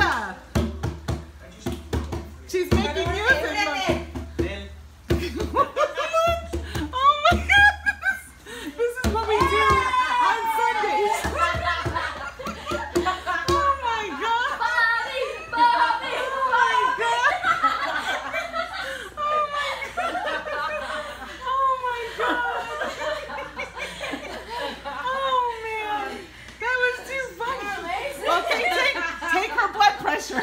Yeah. She's making music. Oh my goodness. This is what we do on Sundays. Oh my God. Bubbie, Bubbie, Oh my God. Oh my God. Oh my God. Oh man. That was too funny. Okay, take her blood pressure.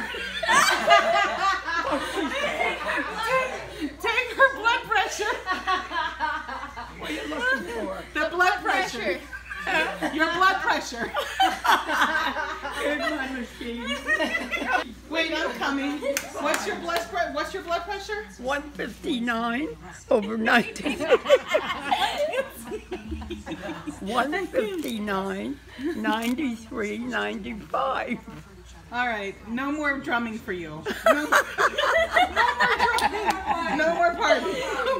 Take her blood pressure. What are you looking for? The blood pressure. Your blood pressure. Here's my machine. Wait, I'm coming. What's your blood pressure? 159/90. 159/93/95. All right, no more drumming for you. No more party.